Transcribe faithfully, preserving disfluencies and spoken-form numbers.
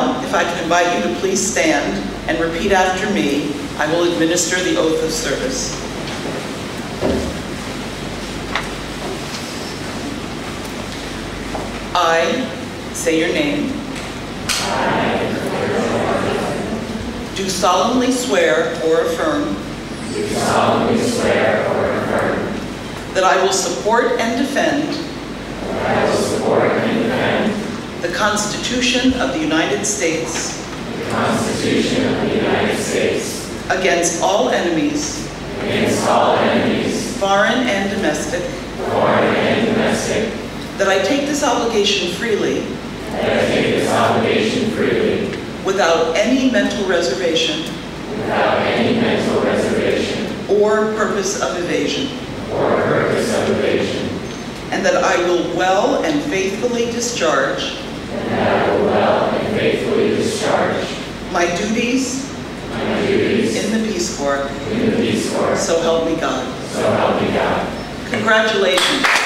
Now, if I can invite you to please stand and repeat after me, I will administer the oath of service. I, say your name, I, do solemnly swear or affirm do solemnly swear or affirm that I will support and defend that I will support and defend the Constitution of the United States the Constitution of the United States against all enemies, against all enemies, foreign and domestic, foreign and domestic, that I take this obligation freely that I take this obligation freely without any mental reservation without any mental reservation or purpose of evasion, or purpose of evasion, and that I will well and faithfully discharge and that I will well and faithfully discharge my duties my duties in the Peace Corps, in the Peace Corps. so help me God. So help me God. Congratulations.